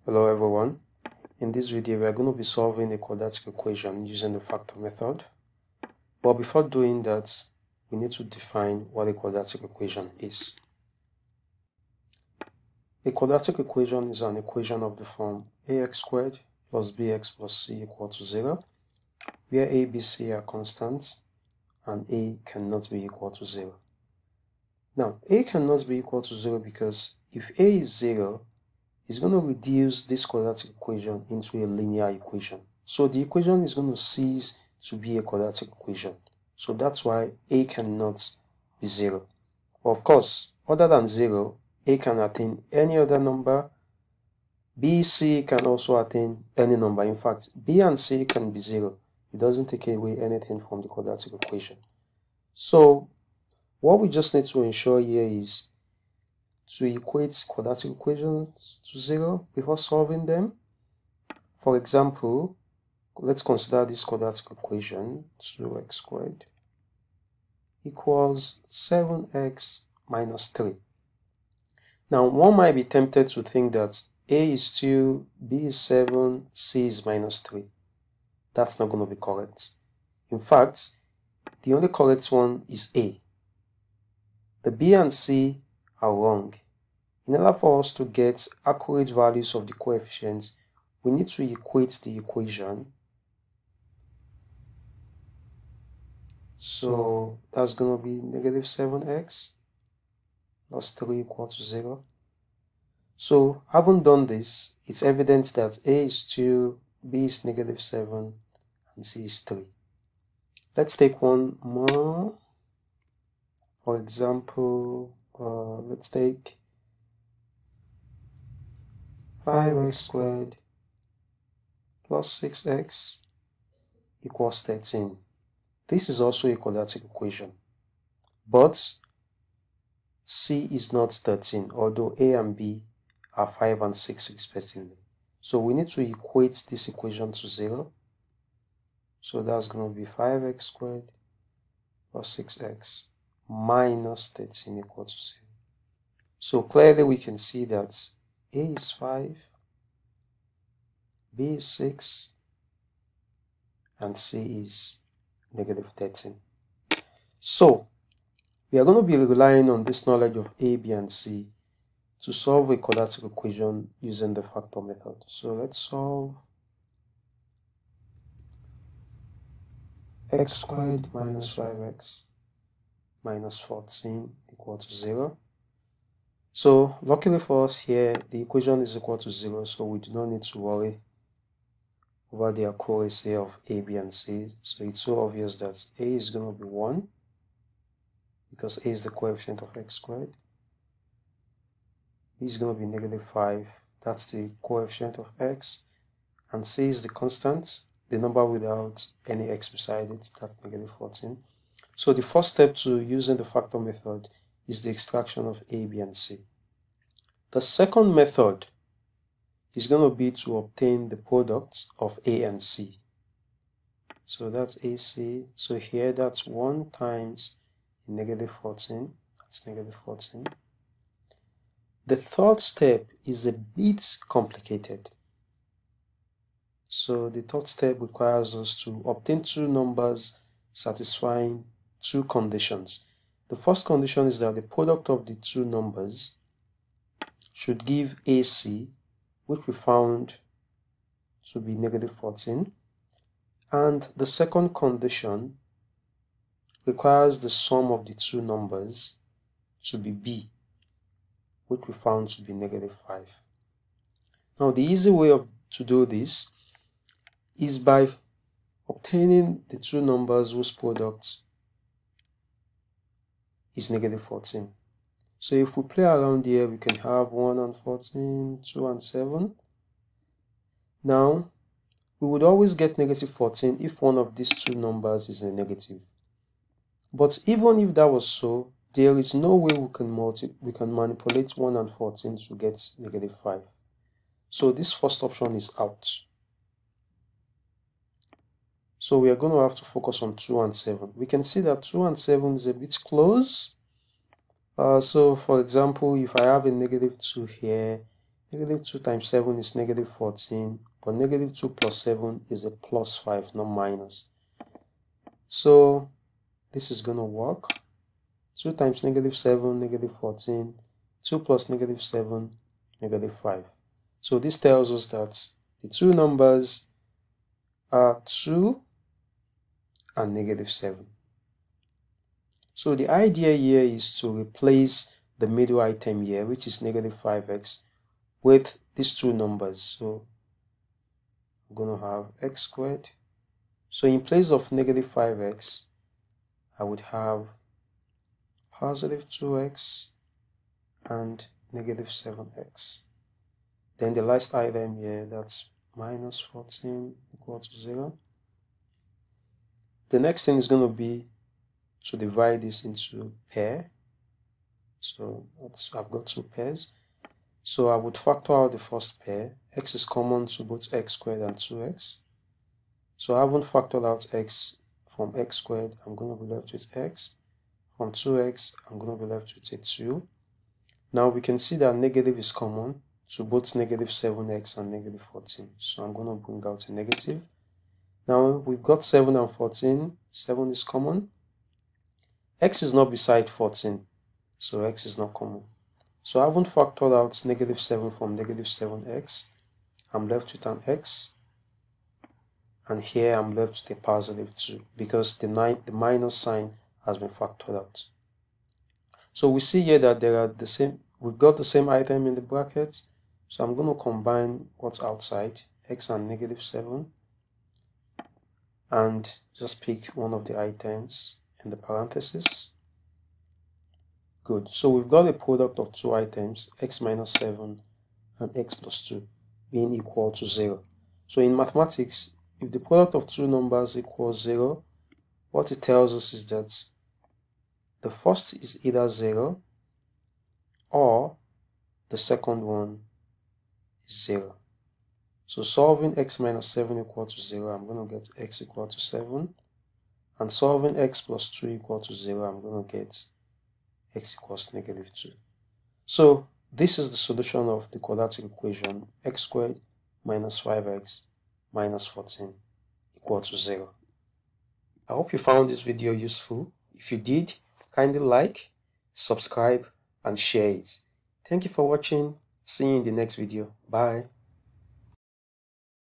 Hello everyone. In this video we are going to be solving a quadratic equation using the factor method. But before doing that, we need to define what a quadratic equation is. A quadratic equation is an equation of the form ax squared plus bx plus c equal to 0, where a, b, c are constants and a cannot be equal to 0. Now, a cannot be equal to 0 because if a is 0, is going to reduce this quadratic equation into a linear equation. So the equation is going to cease to be a quadratic equation. So that's why a cannot be 0. Of course, other than 0, a can attain any other number. B, C can also attain any number. In fact, B and C can be 0. It doesn't take away anything from the quadratic equation. So what we just need to ensure here is to equate quadratic equations to 0 before solving them. For example, let's consider this quadratic equation, 2x squared equals 7x minus 3. Now, one might be tempted to think that a is 2, b is 7, c is minus 3. That's not going to be correct. In fact, the only correct one is a. The b and c are wrong. In order for us to get accurate values of the coefficients, we need to equate the equation. So that's going to be negative 7x plus 3 equal to 0. So having done this, it's evident that a is 2, b is negative 7, and c is 3. Let's take one more. For example, let's take 5x squared plus 6x equals 13. This is also a quadratic equation, but c is not 13, although a and b are 5 and 6 respectively. So we need to equate this equation to 0. So that's going to be 5x squared plus 6x minus 13 equal to 0. So clearly we can see that a is 5, b is 6, and c is negative 13. So we are going to be relying on this knowledge of a, b, and c to solve a quadratic equation using the factor method. So let's solve x squared minus 5x minus 14 equal to 0. So luckily for us here, the equation is equal to 0, so we do not need to worry over the accuracy of a, b, and c. So it's so obvious that a is going to be 1 because a is the coefficient of x squared. B is going to be negative 5, that's the coefficient of x, and c is the constant, the number without any x beside it, that's negative 14. So the first step to using the factor method is the extraction of a, b, and c. The second method is going to be to obtain the product of a and c. So that's ac. So here that's 1 times negative 14. That's negative 14. The third step is a bit complicated. So the third step requires us to obtain two numbers satisfying two conditions. The first condition is that the product of the two numbers should give AC, which we found to be negative 14. And the second condition requires the sum of the two numbers to be B, which we found to be negative 5. Now the easy way to do this is by obtaining the two numbers whose product is negative 14. So if we play around here, we can have 1 and 14, 2 and 7. Now, we would always get negative 14 if one of these two numbers is a negative. But even if that was so, there is no way we can manipulate 1 and 14 to get negative 5. So this first option is out. So we are going to have to focus on 2 and 7. We can see that 2 and 7 is a bit close. So for example, if I have a negative 2 here, Negative 2 times 7 is negative 14, but negative 2 plus 7 is a plus 5, not minus. So this is going to work. 2 times negative 7, negative 14, 2 plus negative 7, negative 5. So this tells us that the two numbers are 2 and negative 7. So the idea here is to replace the middle item here, which is negative 5x, with these two numbers. So I'm going to have x squared. So in place of negative 5x, I would have positive 2x and negative 7x. Then the last item here, that's minus 14 equal to 0. The next thing is going to be to divide this into pair. So I've got two pairs. So I would factor out the first pair. X is common to both x squared and 2x. So I haven't factored out x from x squared. I'm going to be left with x. From 2x, I'm going to be left with a 2. Now we can see that negative is common to both negative 7x and negative 14. So I'm going to bring out a negative. Now we've got 7 and 14. 7 is common. X is not beside 14, so x is not common. So I haven't factored out negative 7 from negative 7x. I'm left with an x. And here I'm left with a positive 2 because the minus sign has been factored out. So we see here that there are we've got the same item in the brackets. So I'm going to combine what's outside, x and negative 7, and just pick one of the items in the parentheses. Good. So we've got a product of two items, x minus 7 and x plus 2, being equal to 0. So in mathematics, if the product of two numbers equals 0, what it tells us is that the first is either 0 or the second one is 0. So solving x minus 7 equal to 0, I'm going to get x equal to 7. And solving x plus 2 equal to 0, I'm going to get x equals negative 2. So this is the solution of the quadratic equation x squared minus 5x minus 14 equal to 0. I hope you found this video useful. If you did, kindly like, subscribe, and share it. Thank you for watching. See you in the next video. Bye.